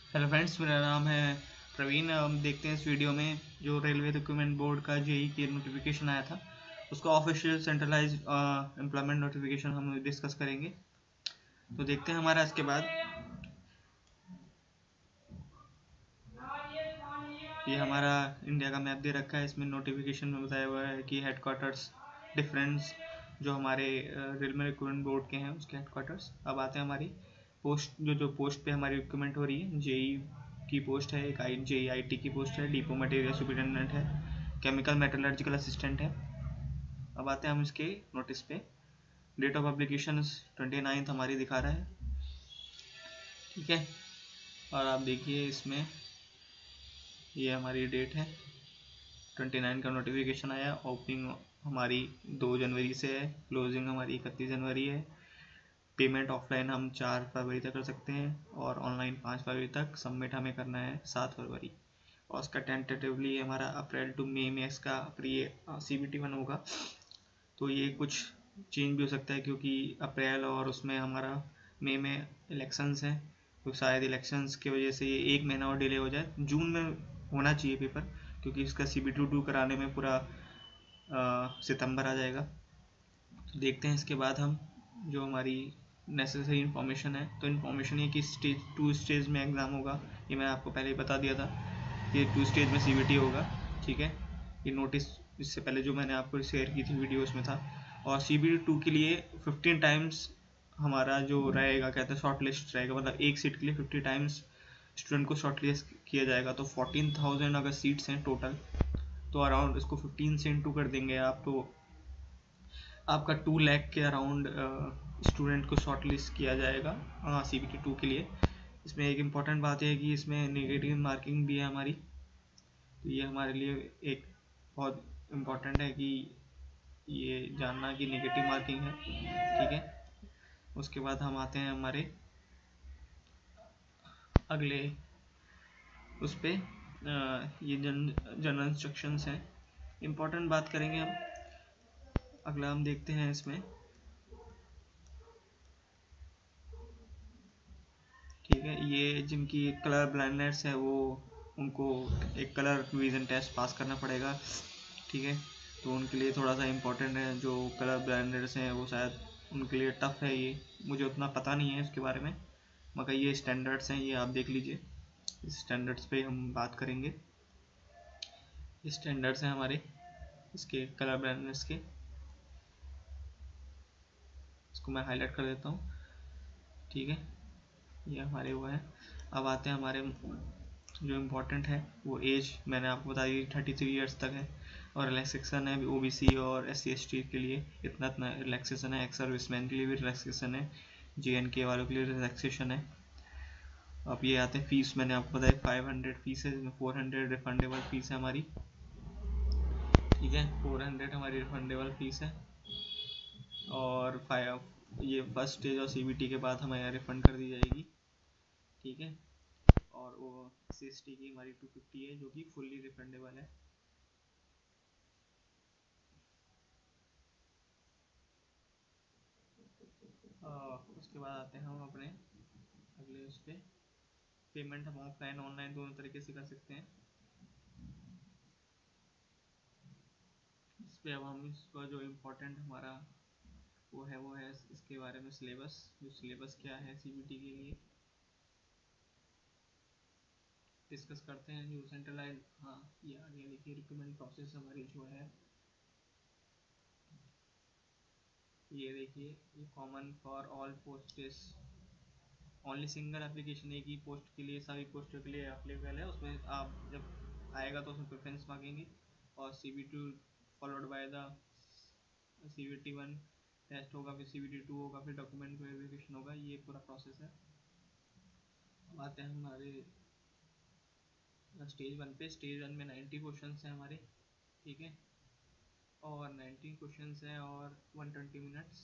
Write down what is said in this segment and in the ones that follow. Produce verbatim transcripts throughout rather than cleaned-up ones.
Hello friends, मेरा नाम है प्रवीण। हम देखते हैं इस वीडियो में जो रेलवे रिक्रूटमेंट बोर्ड का जेई की नोटिफिकेशन आया था उसका ऑफिशियल सेंट्रलाइज एम्प्लॉयमेंट नोटिफिकेशन हम डिस्कस करेंगे। तो देखते हैं हमारा इसके बाद ये हमारा इंडिया का मैप दे रखा है। इसमें नोटिफिकेशन में बताया हुआ है कि हेडक्वार्टर्स डिफरेंस जो हमारे रेलवे रिक्रूटमेंट बोर्ड के हैं उसके हेडक्वार्टर्स। अब आते हैं हमारी पोस्ट, जो जो पोस्ट पे हमारी रिक्रूटमेंट हो रही है। जेई की पोस्ट है, एक आई जेई आई टी की पोस्ट है, डिपो मटेरियल सुपरिटेंडेंट है, केमिकल मेटलर्जिकल असिस्टेंट है। अब आते हैं हम इसके नोटिस पे। Date of application twenty ninth हमारी दिखा रहा है, ठीक है। और आप देखिए इसमें ये हमारी डेट है, ट्वेंटी नाइन का नोटिफिकेशन आया। ओपनिंग हमारी दो जनवरी से है, क्लोजिंग हमारी इकतीस जनवरी है। पेमेंट ऑफलाइन हम चार फरवरी तक कर सकते हैं और ऑनलाइन पाँच फरवरी तक। सबमिट हमें करना है सात फरवरी। और उसका टेंटेटिवली हमारा अप्रैल टू मई में इसका ये सी बी टी वन होगा। तो ये कुछ चेंज भी हो सकता है क्योंकि अप्रैल और उसमें हमारा मई में इलेक्शंस हैं, तो शायद इलेक्शंस की वजह से ये एक महीना और डिले हो जाए। जून में होना चाहिए पेपर, क्योंकि इसका सी बी टी टू कराने में पूरा सितंबर आ जाएगा। तो देखते हैं इसके बाद हम जो हमारी नेसेसरी इन्फॉर्मेशन है। तो इन्फॉर्मेशन ये कि स्टेज टू स्टेज में एग्ज़ाम होगा, ये मैं आपको पहले ही बता दिया था। ये टू स्टेज में सी बी टी होगा, ठीक है। ये नोटिस इससे पहले जो मैंने आपको शेयर की थी वीडियो उसमें था। और सी बी टी टू के लिए फिफ्टीन टाइम्स हमारा जो रहेगा, कहते हैं शॉर्ट लिस्ट रहेगा, मतलब एक सीट के लिए फिफ्टी टाइम्स स्टूडेंट को शॉर्ट लिस्ट किया जाएगा। तो फोर्टीन थाउजेंड अगर सीट्स हैं टोटल, तो अराउंड इसको फिफ्टीन से इंटू कर देंगे आप, तो आपका टू लैख के अराउंड स्टूडेंट को शॉर्ट लिस्ट किया जाएगा हाँ सी बी टी टू के लिए। इसमें एक इम्पॉर्टेंट बात है कि इसमें नेगेटिव मार्किंग भी है हमारी। तो ये हमारे लिए एक बहुत इम्पॉर्टेंट है कि ये जानना कि नेगेटिव मार्किंग है, ठीक है। उसके बाद हम आते हैं हमारे अगले उस पर। ये जन जनरल इंस्ट्रक्शंस हैं, इम्पोर्टेंट बात करेंगे हम। अगला हम देखते हैं इसमें, ठीक है। ये जिनकी कलर ब्लाइंडनेस है वो उनको एक कलर विजन टेस्ट पास करना पड़ेगा, ठीक है। तो उनके लिए थोड़ा सा इम्पोर्टेंट है। जो कलर ब्लाइंडर्स हैं वो शायद उनके लिए टफ है, ये मुझे उतना पता नहीं है उसके बारे में, मगर ये स्टैंडर्ड्स हैं, ये आप देख लीजिए। इस स्टैंडर्ड्स पे हम बात करेंगे। स्टैंडर्ड्स हैं हमारे इसके कलर ब्लाइंडनेस के, इसको मैं हाईलाइट कर देता हूँ, ठीक है। ये हमारे वो है। अब आते हैं हमारे जो इम्पोर्टेंट है वो एज मैंने आपको बता दी, थर्टी थ्री ईयर्स तक है। और रिलैक्सेशन है ओ बी सी और एस सी एस टी के लिए इतना इतना रिलैक्सेशन है। एक्स सर्विसमैन के लिए भी रिलैक्सेशन है, जे एन के वालों के लिए रिलैक्सेशन है। अब ये आते हैं फीस, मैंने आपको बताया फाइव हंड्रेड फीस है, जिसमें फोर हंड्रेड रिफंडेबल फीस है हमारी, ठीक है। फोर हंड्रेड हमारी रिफंडेबल फीस है। और फाइव ये फर्स्ट स्टेज और सी बी टी के बाद हमें यहाँ रिफंड कर दी जाएगी, ठीक है। और वो सी एस टी की हमारी टू फिफ्टी है, जो कि फुल्ली रिफंडेबल है। उसके बाद आते हैं हम अपने अगले उस पर। पेमेंट हम ऑफलाइन ऑनलाइन दोनों तरीके से कर सकते हैं। इस पर अब हम इसका जो इम्पोर्टेंट हमारा वो है वो है इसके बारे में सिलेबस, जो सिलेबस क्या है सी बी टी के लिए डिस्कस करते हैं। जो सेंट्रलाइज, हाँ ये आगे देखिए, रिक्रूटमेंट प्रोसेस हमारी जो है ये देखिए, ये common for all posts, only single application, एक ही पोस्ट के लिए सभी पोस्टों के लिए अप्लीकेबल है। उसमें आप जब आएगा तो उसमें प्रेफरेंस मांगेंगे। और C B two followed by the C B T one test होगा, फिर सी बी टी टू होगा, फिर डॉक्यूमेंट वेरिफिकेशन होगा, ये पूरा प्रोसेस है। अब आते हैं हमारे स्टेज वन पे। स्टेज वन में नाइन्टी क्वेश्चन हैं हमारे, ठीक है। और नाइन्टी क्वेश्चन हैं और one twenty minutes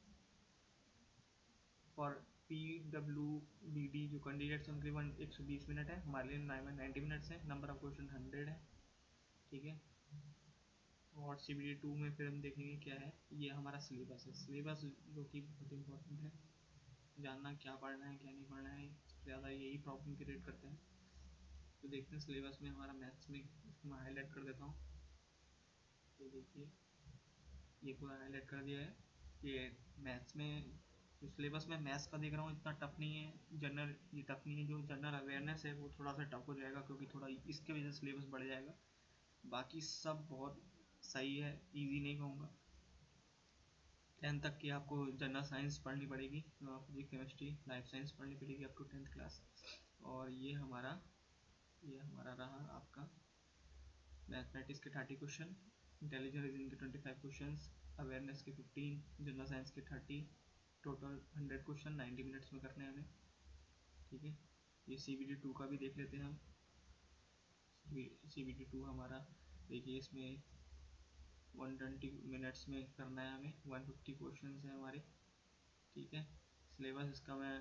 for P W D D जो कैंडिडेट्स हैं उनके लिए वन एक सौ बीस मिनट है, हमारे लिए नाइन्टी मिनट्स है। नंबर ऑफ क्वेश्चन हंड्रेड है, ठीक है। और सी बी टी टू में फिर हम देखेंगे क्या है। ये हमारा सिलेबस है, सिलेबस जो कि बहुत इंपॉर्टेंट है, जानना क्या पढ़ना है क्या नहीं पढ़ना है। ज़्यादा यही प्रॉब्लम क्रिएट करते हैं। तो देखते हैं सिलेबस में हमारा मैथ्स में, इसको मैं हाईलाइट कर देता हूँ। तो देखिए ये पूरा हाईलाइट कर दिया है। ये मैथ्स में जो सिलेबस में मैथ्स का देख रहा हूँ इतना टफ नहीं है, जनरल ये टफ नहीं है, जो जनरल अवेयरनेस है वो थोड़ा सा टफ हो जाएगा क्योंकि थोड़ा इसके वजह से सिलेबस बढ़ जाएगा। बाकी सब बहुत सही है, इजी नहीं कहूँगा। टेंथ तक की आपको जनरल साइंस पढ़नी पड़ेगी, फिजिक्स केमिस्ट्री लाइफ साइंस पढ़नी पड़ेगी अप टू टेंथ क्लास। और ये हमारा ये हमारा रहा आपका मैथमेटिक्स के थर्टी क्वेश्चन, इंटेलिजेंट रीजनिंग के ट्वेंटी फाइव क्वेश्चन, अवेयरनेस के फिफ्टीन, जनरल साइंस के thirty, total hundred question ninety minutes में करने हैं हमें। ठीक है, ये सी बी डी टू का भी देख लेते हैं हम। सी बी डी टू हमारा देखिए इसमें वन ट्वेंटी मिनट्स में करना है हमें, वन फिफ्टी क्वेश्चन है हमारे। ठीक है, सिलेबस इसका मैं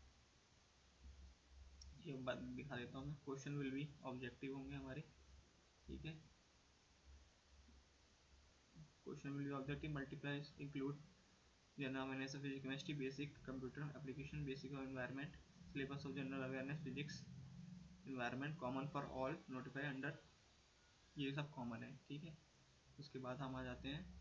ये बात दिखा देता हूँ मैं। क्वेश्चन विल बी ऑब्जेक्टिव होंगे हमारे। ठीक है, question will be objective multiplies include general awareness of physics chemistry, basic computer application, basic of environment, syllabus of general awareness physics environment, common for all, notify under, ये सब common है। ठीक है, उसके बाद हम आ जाते हैं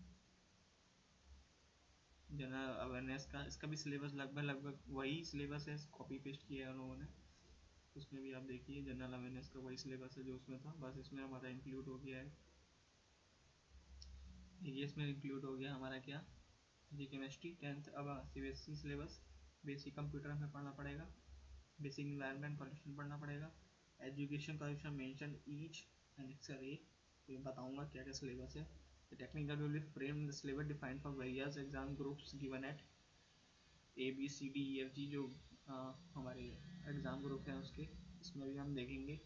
जनरल अवेयरनेस का। इसका भी सिलेबस लगभग लगभग वही सिलेबस है, कॉपी पेस्ट किया है उन लोगों ने। उसमें भी आप देखिए जनरल अवेयरनेस का वही सिलेबस है जो उसमें था, बस इसमें हमारा इंक्लूड हो गया है। ये इसमें इंक्लूड हो गया हमारा क्या, जी केमिस्ट्री टेंथ। अब C B S E syllabus, basic computer हमें पढ़ना पड़ेगा, बेसिक इन्वायरमेंट क्वालिफिकेशन पढ़ना पड़ेगा, education qualification mention each and एक्सर ए, ये बताऊंगा क्या क्या सिलेबस है। The technical will be framed the syllabus defined for various exam groups given at A B C D E F G, जो आ, हमारे एग्ज़ाम ग्रुप हैं उसके, इसमें भी हम देखेंगे।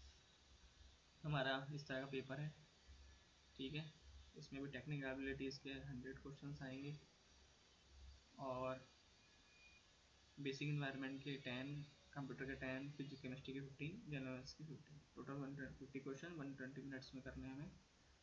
हमारा इस तरह का पेपर है। ठीक है, इसमें भी टेक्निकल एबिलिटीज़ के हंड्रेड क्वेश्चन आएंगे और बेसिक इन्वायरमेंट के टेन, कंप्यूटर के टेन, फिजिक्स केमिस्ट्री के फिफ्टीन, जनरल के fifteen, total one fifty question one twenty minutes में करने हैं हमें।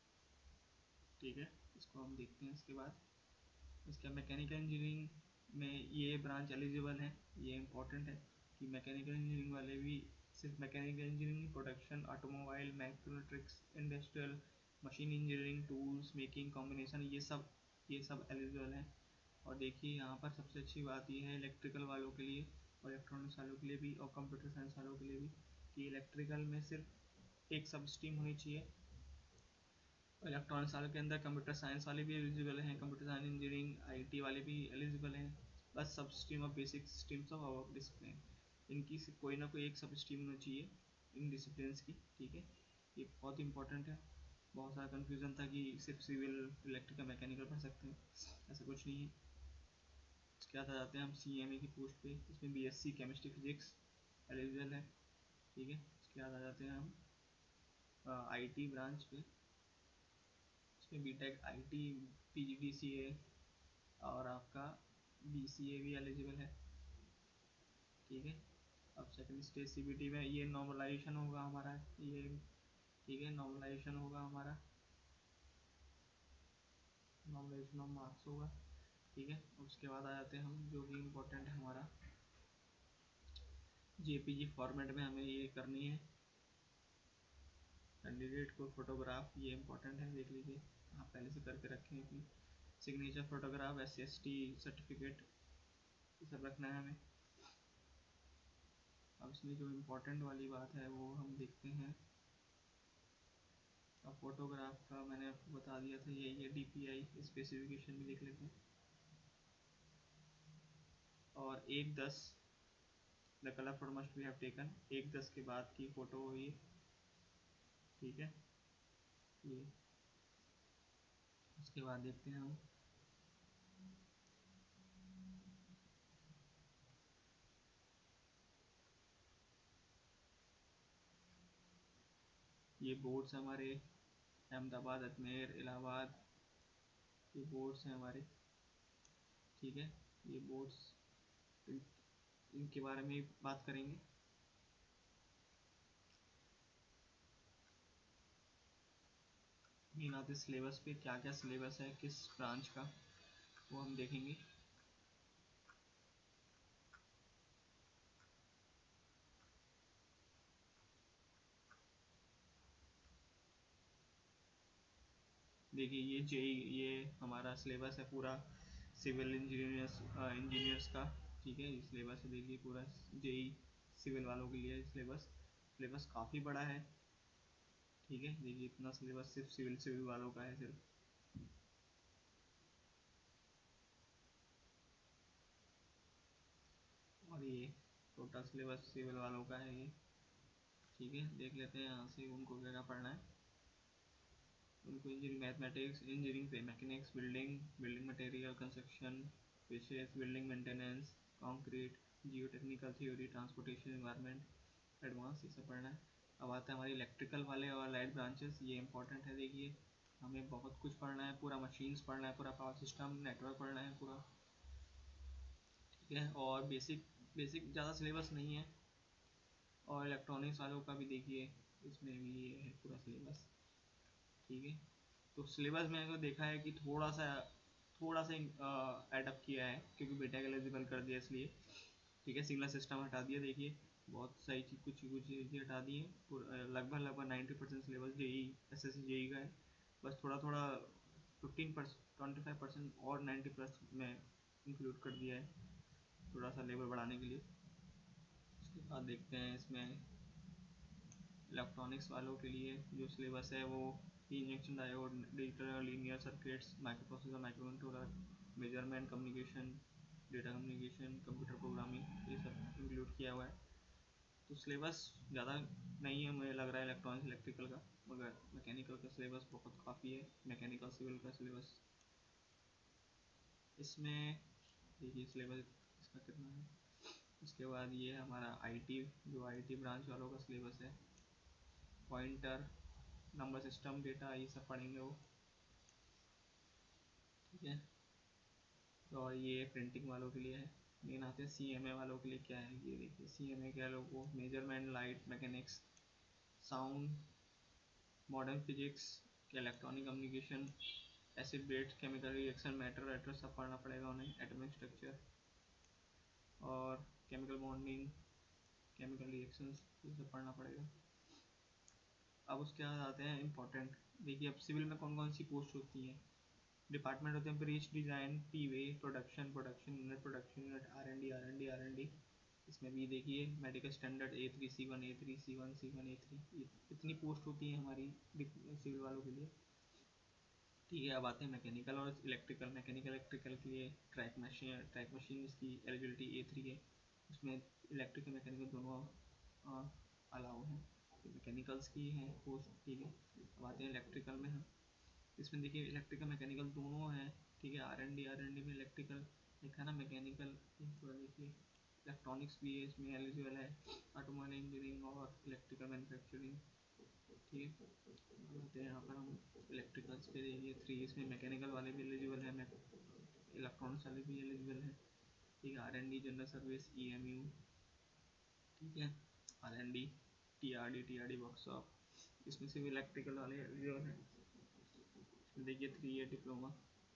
ठीक है, इसको हम देखते हैं। इसके बाद इसका मैकेनिकल इंजीनियरिंग में ये ब्रांच एलिजिबल है, ये इंपॉर्टेंट है कि मैकेनिकल इंजीनियरिंग वाले भी, सिर्फ mechanical engineering, production, automobile, mechatronics, industrial, machine engineering, tools making, combination, ये सब ये सब एलिजिबल हैं। और देखिए यहाँ पर सबसे अच्छी बात ये है इलेक्ट्रिकल वालों के लिए और इलेक्ट्रॉनिक्स वालों के लिए भी और कंप्यूटर साइंस वालों के लिए भी कि इलेक्ट्रिकल में सिर्फ एक सब स्ट्रीम होनी चाहिए। इलेक्ट्रॉनिक्स वालों के अंदर कंप्यूटर साइंस वाले भी एलिजिबल हैं, कंप्यूटर साइंस इंजीनियरिंग आईटी वाले भी एलिजिबल हैं, बस सब stream of basic streams of our discipline, इनकी से कोई ना कोई एक सब स्ट्रीम होनी चाहिए इन डिसिप्लिन की। ठीक है, ये बहुत इंपॉर्टेंट है। बहुत सारा कन्फ्यूज़न था कि सिर्फ सिविल इलेक्ट्रिकल मैकेनिकल पढ़ सकते हैं, ऐसा कुछ नहीं है। उसके बाद आ जाते हैं हम सी एम ए की पोस्ट पे, इसमें B S C chemistry physics eligible है। ठीक है, उसके बाद आ जाते हैं हम आई टी ब्रांच पे, इसमें B tech I T P G D C A और आपका बी सी ए भी एलिजिबल है। ठीक है, अब second stage C B T में ये नॉर्मलाइजेशन होगा हमारा ये। ठीक है, नॉर्मलाइजेशन होगा हमारा, नॉर्मलाइजेशन ऑफ मार्क्स होगा। ठीक है, उसके बाद आ जाते हैं हम जो कि इम्पोर्टेंट है हमारा जे पी जी फॉर्मेट में हमें ये करनी है कैंडिडेट को फोटोग्राफ, ये इंपॉर्टेंट है, देख लीजिए आप पहले से करके रखें कि signature photograph, S C S T certificate, ये सब रखना है हमें। अब इसमें जो इम्पोर्टेंट वाली बात है वो हम देखते हैं। अब फोटोग्राफ का मैंने आपको बता दिया था, ये ये डी पी आई स्पेसिफिकेशन भी लिख लेते हैं। और एक दस the colour photo must be have taken, एक दस के बाद की फ़ोटो हुई। ठीक है, ये उसके बाद देखते हैं हम ये बोर्ड्स हमारे अहमदाबाद, अजमेर, इलाहाबाद, ये बोर्ड्स हैं हमारे। ठीक है, ये बोर्ड्स इन, इनके बारे में बात करेंगे। मीन आते सिलेबस पे क्या क्या सिलेबस है किस ब्रांच का, वो हम देखेंगे। देखिए ये जेई ये हमारा सिलेबस है पूरा सिविल इंजीनियर्स इंजीनियर्स का, ठीक है। ये सिलेबस है देखिए पूरा जेई सिविल वालों के लिए सिलेबस सिलेबस काफ़ी बड़ा है, ठीक है। देखिए इतना सिलेबस सिर्फ सिविल सिविल वालों का है सिर्फ, और ये टोटल सिलेबस सिविल वालों का है ये, ठीक है। देख लेते हैं यहाँ से उनको क्या क्या पढ़ना है। उनको engineering mathematics, engineering mechanics, building building material, construction, finishes, building maintenance, concrete, geotechnical theory, transportation, environment, advance, ये सब पढ़ना है। अब आता है हमारी इलेक्ट्रिकल वाले और लाइट ब्रांचेस, ये इंपॉर्टेंट है। देखिए हमें बहुत कुछ पढ़ना है, पूरा मशीन्स पढ़ना है, पूरा पावर सिस्टम नेटवर्क पढ़ना है पूरा, ठीक है। और बेसिक बेसिक ज़्यादा सिलेबस नहीं है। और इलेक्ट्रॉनिक्स वालों का भी देखिए इसमें भी ये है पूरा सिलेबस, ठीक है। तो सिलेबस मैंने तो देखा है कि थोड़ा सा थोड़ा सा एडअप किया है क्योंकि बीटेक एलिजिबल कर दिया इसलिए, ठीक है। सिंगल सिस्टम हटा दिया, देखिए बहुत सही चीज कुछ कुछ चीज़ें हटा दी है। लगभग लगभग ninety percent syllabus JE S S C JE का है, बस थोड़ा थोड़ा fifteen percent twenty five percent और नाइन्टी प्लस में इंक्लूड कर दिया है थोड़ा सा लेवल बढ़ाने के लिए। उसके बाद देखते हैं इसमें इलेक्ट्रॉनिक्स वालों के लिए जो सिलेबस है वो injection diode, digital linear circuits, microprocessor, microcontroller, measurement, communication, data communication, computer programming, ये सब इंक्लूड किया हुआ है। तो सिलेबस ज़्यादा नहीं है मुझे लग रहा है इलेक्ट्रॉनिक्स इलेक्ट्रिकल का, मगर मैकेनिकल का सिलेबस बहुत काफ़ी है। मैकेनिकल सिविल का सिलेबस इसमें देखिए सिलेबस इसका कितना है। उसके बाद ये हमारा आईटी, जो आईटी ब्रांच वालों का सिलेबस है, पॉइंटर, नंबर सिस्टम, डेटा, ये सब पढ़ेंगे वो, ठीक है। तो और ये प्रिंटिंग वालों के लिए है। लेकिन आते हैं सी एम ए वालों के लिए क्या है, ये देखिए सी एम ए क्या लोग वो measurement, light mechanics, sound, modern physics, electronic communication, acid base, chemical reaction, matter वैटर सब पढ़ना पड़ेगा उन्हें, एटॉमिक स्ट्रक्चर और केमिकल बॉन्डिंग, केमिकल रिएक्शंस, ये सब पढ़ना पड़ेगा। अब उसके बाद आते हैं इम्पोर्टेंट, देखिए अब सिविल में कौन कौन सी पोस्ट होती हैं। डिपार्टमेंट होते हैं ब्रीच, design, P way, production, production unit, production unit, R N D, R N D, R N D. इसमें भी देखिए medical standard A three C one, A three C one, C one A three, इतनी post होती है हमारी civil वालों के लिए, ठीक है। अब आते हैं मैकेनिकल और इलेक्ट्रिकल। मैकेनिकल इलेक्ट्रिकल के लिए ट्रैक मशीन, ट्रैक मशीन इसकी एलिजिबिलिटी ए थ्री है, उसमें इलेक्ट्रिकल मैकेनिकल दोनों अलाउ हैं, तो मैकेनिकल्स की हैं पोस्ट, ठीक है। अब आते हैं इलेक्ट्रिकल में हम, इसमें देखिए इलेक्ट्रिकल मैकेनिकल दोनों हैं, ठीक है। R N D R N D में इलेक्ट्रिकल एक है ना, मैकेनिकल पूरा देखिए, इलेक्ट्रॉनिक्स भी है इसमें एलिजिबल है, ऑटोमोबाइल इंजीनियरिंग और इलेक्ट्रिकल मैन्युफैक्चरिंग, ठीक है। आते हैं यहाँ पर हम इलेक्ट्रिकल्स पे, देखिए थ्री, इसमें मैकेनिकल वाले भी एलिजिबल है, इलेक्ट्रॉनिक्स वाले भी एलिजिबल है, ठीक है। R N D general service, E M U, ठीक है। R N D, T R D, T R D workshop, इसमें से भी इलेक्ट्रिकल वाले एलिजिबल हैं। देखिए three year diploma,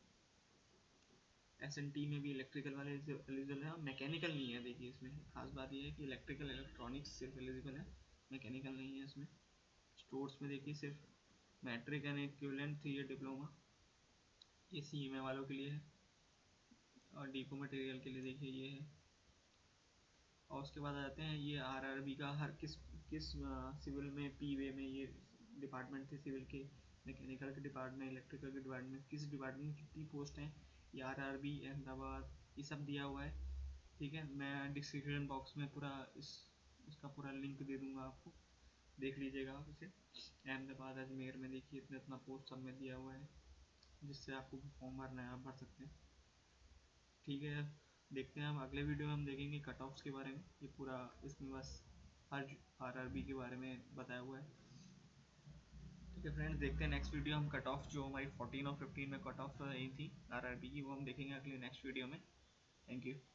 S N T में भी इलेक्ट्रिकल वाले एलिजिबल है, मैकेनिकल नहीं है। देखिए इसमें खास बात यह है कि इलेक्ट्रिकल इलेक्ट्रॉनिक्स सिर्फ एलिजिबल है, मैकेनिकल नहीं है इसमें। स्टोर्स में देखिए सिर्फ matric and equivalent three year diploma, ये सी एम ए वालों के लिए है। और डीपो मटेरियल के लिए देखिए ये है। और उसके बाद आ जाते हैं ये आर आर बी का, हर किस किस सिविल में, पी वे में ये डिपार्टमेंट थे सिविल के, मैकेनिकल के डिपार्टमेंट, इलेक्ट्रिकल के डिपार्टमेंट, किस डिपार्टमेंट में कितनी पोस्ट हैं, ये आर आर बी अहमदाबाद, ये सब दिया हुआ है, ठीक है। मैं डिस्क्रिप्शन बॉक्स में पूरा इस इसका पूरा लिंक दे दूंगा आपको, देख लीजिएगा आप इसे। अहमदाबाद, अजमेर में देखिए इतना इतना पोस्ट सब में दिया हुआ है, जिससे आपको फॉर्म भरना है आप भर सकते हैं, ठीक है। देखते हैं हम अगले वीडियो में हम देखेंगे कट ऑफ्स के बारे में, ये पूरा इसमें बस हर आर आर बी के बारे में बताया हुआ है, ठीक है फ्रेंड्स। देखते हैं नेक्स्ट वीडियो हम कट ऑफ जो हमारी फोर्टीन और फिफ्टीन में कट ऑफ रही थी आर आर बी की, वो हम देखेंगे अगले नेक्स्ट वीडियो में। Thank you.